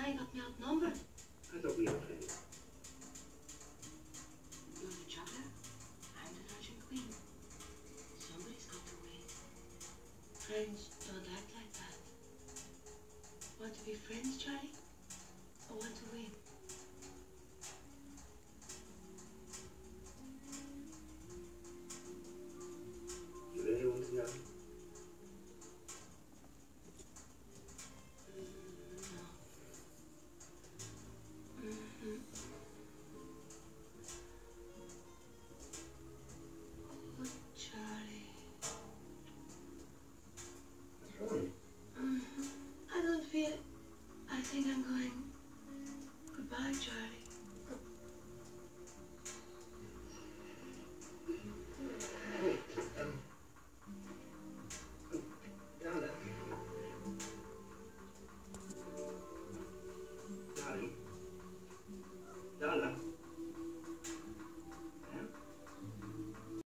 Charlie got me outnumbered. I thought we were friends. You're the juggler. I'm the Russian queen. Somebody's got to win. Friends don't act like that. Want to be friends, Charlie? Or want to win?